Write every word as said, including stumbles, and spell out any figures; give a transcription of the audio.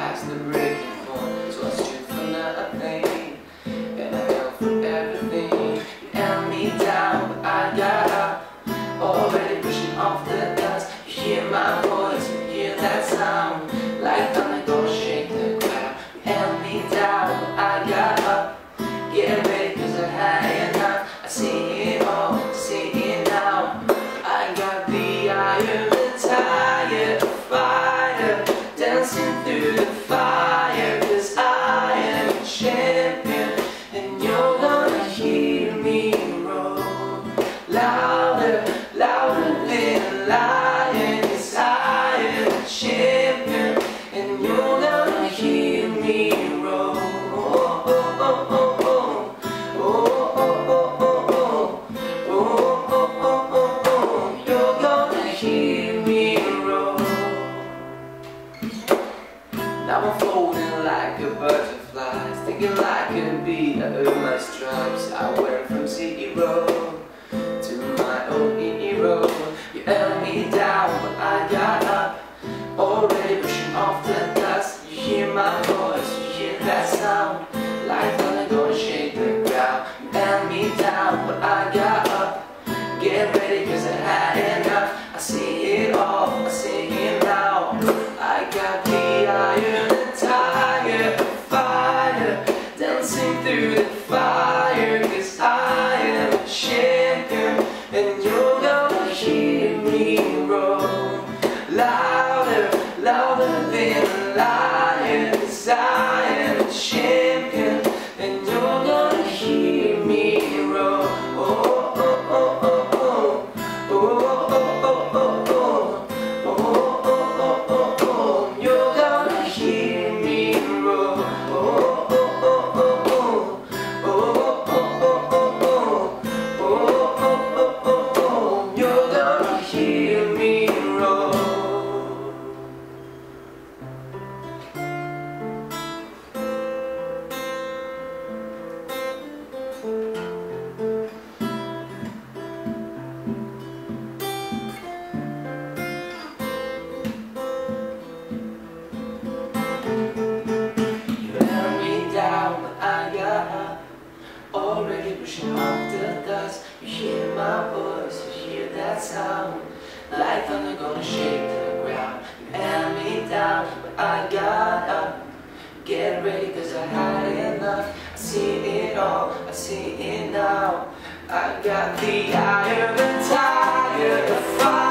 past the breaking point, so I stood for nothing, and I fell for everything. You held me down, but I got up, already pushing off the dust. You hear my voice, you hear that sound, like thunder gonna shake the ground. You held me down, but I got up, get ready cause I had enough. I see it all, see it now. I got the eye of the tiger, fighter, dancing through the fire, cause I am a champion, and you're gonna hear me roar louder, louder than a lion, cause I am a champion, and you're gonna hear me roar. Oh, oh, oh, oh, oh. Oh, oh, oh, oh, oh. Oh, oh, oh, oh, oh. You're gonna hear me roar. Now I'm floating like a butterfly, stinging like a bee. I earn my stripes, I went from zero to my own hero. You held me down, but I got up, already pushing off the dust. You hear my voice, you hear that sound, like thunder gonna shake the ground. You held me down, but I got up, get ready cause I had enough. I see it all, I see it now. I got the eye of the tiger, a fighter, dancing through the fire, cause I am a champion, and you're gonna hear me roar louder, louder than a lion, cause I am a champion, and you're gonna hear me roar. Oh, oh, oh, oh, oh. Oh, oh, oh, oh, oh. Oh, oh, oh, oh, oh. You're gonna hear me roar. Oh, oh, oh, oh, oh. Oh, oh, oh, oh, oh. Oh, oh, oh, oh, oh. You're gonna hear me roar. But I got up, already pushing off the dust. You hear my voice, you hear that sound, like thunder gonna shake the ground. You held me down, but I got up, get ready cause I had enough. I see it all, I see it now. I got the eye of a tiger, the fire.